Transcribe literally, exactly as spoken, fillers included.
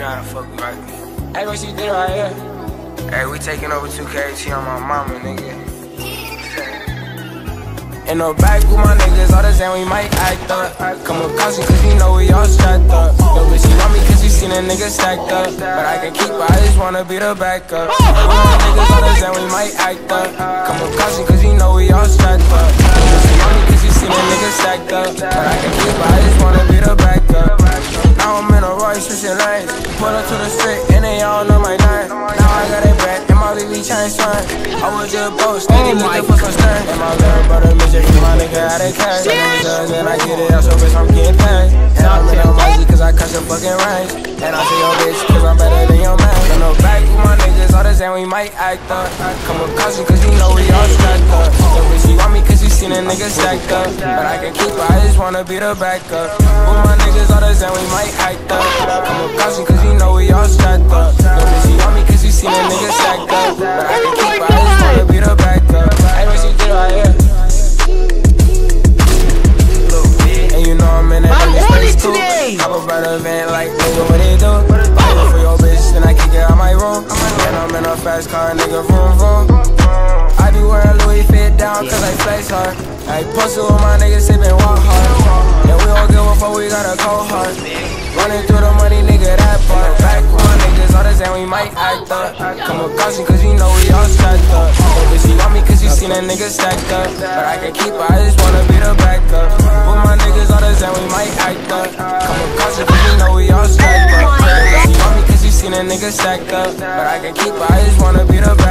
know how to fuck with like. Hey, what she did right here? Hey, we taking over two K T on my mama, nigga. In the back with my niggas, all the same, we might act up. Come with caution, cause you know we all strapped up. Yo, bitch, she want me cause she seen a nigga stacked up. But I can keep her, I just wanna be the backup. With my niggas, all the same, we might act up. Come with caution, cause you know we all strapped up. Yo, bitch, she want me cause she seen a nigga stacked up. But I can keep her, I just wanna be the backup. Now I'm in a Royce, switching lanes. Pull up to the street, and they all know my name. Now I got a back, and my V V chain son. I was just boast, steady looking for some stern. And my little brother, bitch, my nigga out of cash. I know drugs and I get it out, so bitch, I'm getting paid. And I'm in a Mozzie cause I catch the fucking range. And I say, yo, bitch, cause I'm better than your man. In the back with my niggas, all the same, we might act up. Come with caution cause you know we all strapped up. Yo, bitch, she want me cause she seen a nigga stacked up. But I can keep her, I just wanna be the backup. With my niggas, all the same, we might act up. Come with caution cause you know we all strapped up. Yo, bitch, she want me cause she seen a nigga stacked up. But I can keep her, I just wanna be the backup. Hey, what she did right here? Hop up out the van like, nigga, what they do? Fight for your bitch, then I kick it out my room. And I'm in a fast car, nigga, vroom, vroom. I be wearing Louis fit down, cause I flex hard. I posted with my niggas, sippin' walk hard. And we all give a fuck, we got a cold heart. Running through the money, nigga, that part. Back with my niggas, all the same, we might act up. Come with caution, cause you know we all strapped up. But she want me cause she seen a nigga stacked up. But I can keep her, I just wanna be the backup. With my niggas, all the same, we might act up. Come with caution, cause you know we all strapped up. But she want me cause she seen a nigga stacked up. But I can keep her, I just wanna be the backup.